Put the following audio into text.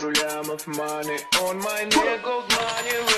пару лямов money on my neck, gold money.